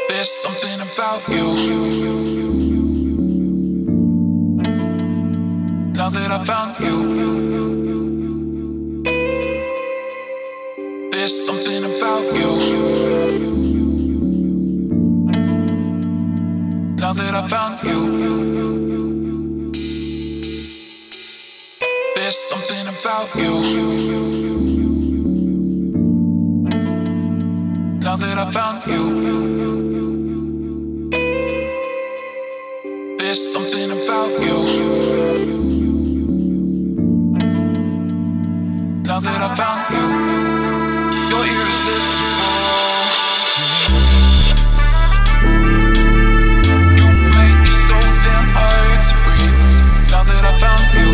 There's something about you. Now that I found you, there's something about you. Now that I found you, there's something about you. Now that I found you, there's something about you. Now that I found you, you're irresistible to me. You make it so damn hard to breathe. Now that I found you,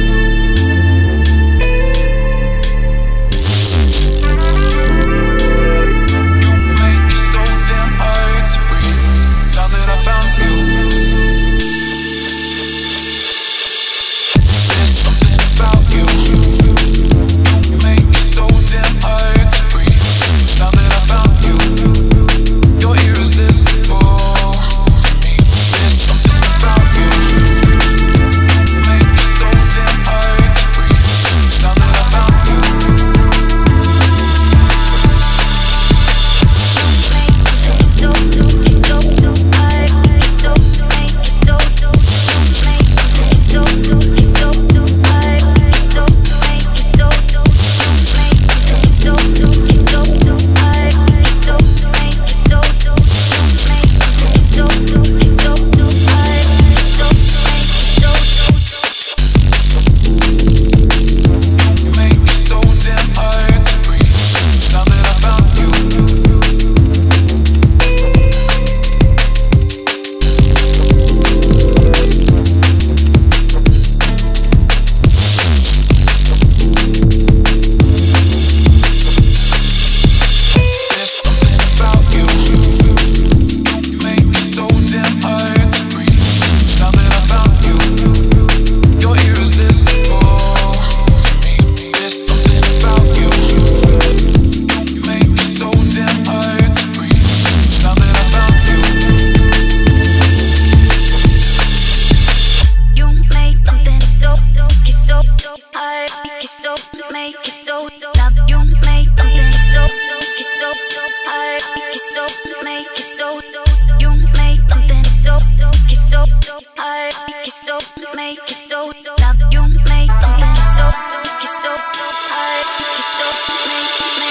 you make it so damn hard to breathe. Now that I found you, there's something about you. You make it so damn hard to breathe. Now that I found you, you're irresistible to me. There's something about you. You make it so damn hard to breathe. Now that I found you, make something so hard, make it so